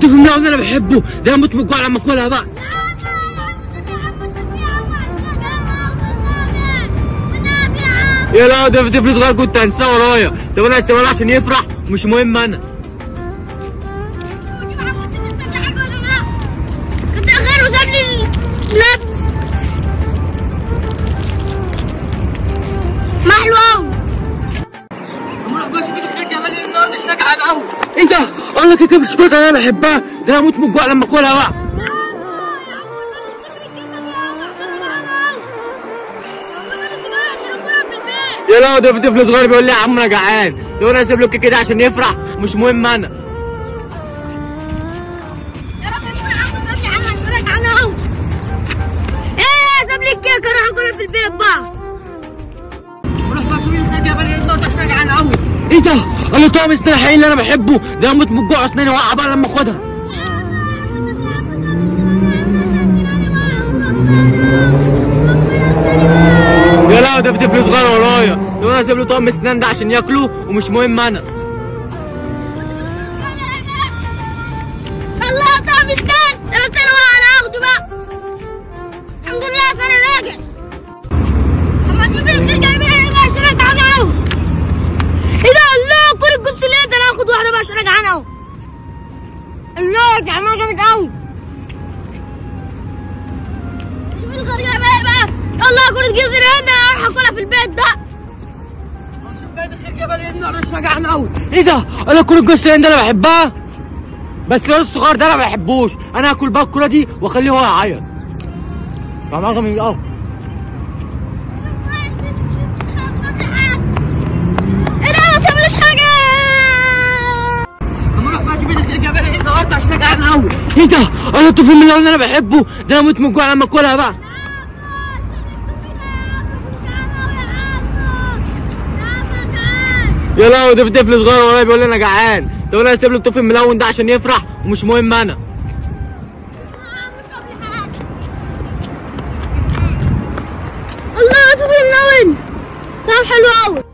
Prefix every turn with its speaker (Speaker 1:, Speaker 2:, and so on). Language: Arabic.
Speaker 1: طفل ملون اللي انا بحبه ده اموت من الجوع لما اكلها بقى. يا لا ده طفل صغير كنت هنساه ورايا. طب انا هسيبه عشان يفرح مش مهم انا.
Speaker 2: كنت غير وساب لي اللبس محلو قوي.
Speaker 1: امال بقى شوفي الخير جمال النهارده مش ناجحه قوي. ايه ده؟ اقول لك كيكه بالشوكولاته اللي انا بحبها ده انا هموت من الجوع لما اكلها بقى. يا لا ده طفل صغير بيقول لي يا عم انا جعان. طب انا هسيب له الكيكه دي عشان يفرح مش مهم انا.
Speaker 2: يا رب يكون عمو ساب لي حاجه عشان انا جعان قوي. ايه ساب لي الكيكه اروح اكلها في البيت بقى.
Speaker 1: روح بقى شوفي الخير جمال النهارده مش ناجحه قوي. ايه ده؟ انا طعم اسنان الحقيقي اللي انا بحبه ده هموت من الجوع اسناني واقعه بقى لما اخدها. يا لا ده في طفل صغير ورايا. طب انا هسيب له طعم السنان ده عشان ياكله ومش مهم انا.
Speaker 2: الله طعم اسنان. انا استنى بقى انا هاخده بقى. الحمد لله انا راجع. اما تشوف الخير جايب ايه بقى عشان انا جعان قوي. ايه ده؟ الله كل الجث اللي ده انا هاخد واحده بقى عشان انا جعان قوي. الله جعان جامد قوي. شوف الخير جايب ايه بقى. يلا كل الجزر هنا اروح اكلها في البيت بقى.
Speaker 1: شوف بقى الخير جبل النهارده مش ناجحه قوي. ايه ده؟ انا كل الجث اللي انا بحبها بس الولد الصغير ده انا ما بحبوش. انا هاكل بقى الكوره دي واخليه هو يعيط. طعمها جامد قوي. النهارده عشان جعان قوي. ايه ده؟ انا الطفل الملون اللي انا بحبه ده انا اموت من الجوع لما اكلها بقى. يا لا ده في طفل صغير ورايا بيقول لي انا جعان. طب انا هسيب له الطفل الملون ده عشان يفرح ومش مهم انا.
Speaker 2: الله طفل ملون طعم حلو قوي.